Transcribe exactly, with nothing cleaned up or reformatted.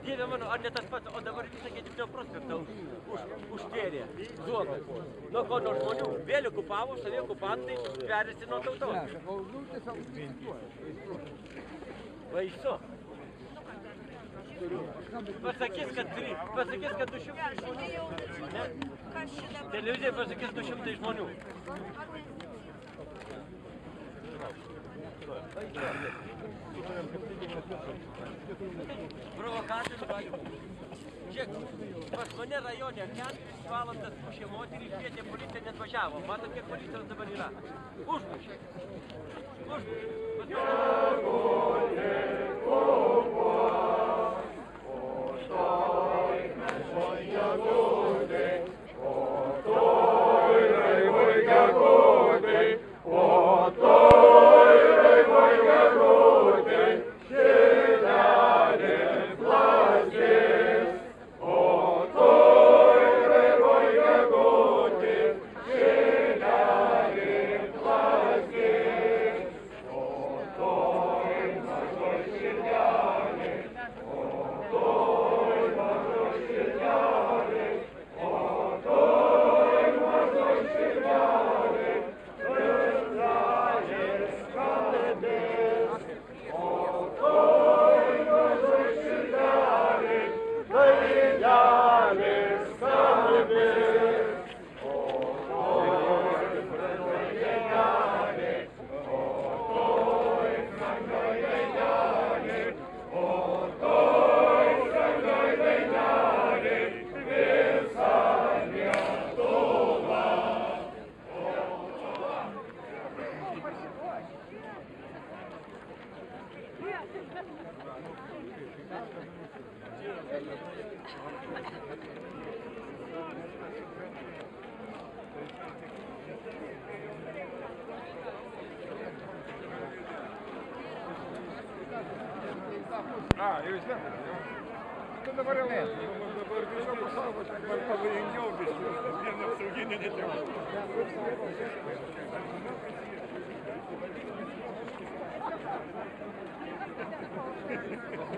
Dieve mano, ar ne tas pats, o dabar visą Gedimino prospektą už, užtvėrė zuokas. Nuo ko nuo žmonių vėl okupavo, savie okupantai perėsi nuo tautos. Va iš to. Pasakys, kad, pasakys, kad du šimtai žmonių. Ne? Televizija pasakys du šimtai žmonių. Provokatorius gali būti. Žiūrėk, pas mane rajone keturias valandas pušė moterį, išvietė policija net važiavo. Matot, kiek policijos dabar yra? Užpušė. Užpušė. A, jau jūs metai, jau. Tai dabar jau metai. Dabar tiesiog pasaugo, čia dabar pavojingiau biškai. Vieną apsauginį netėjo.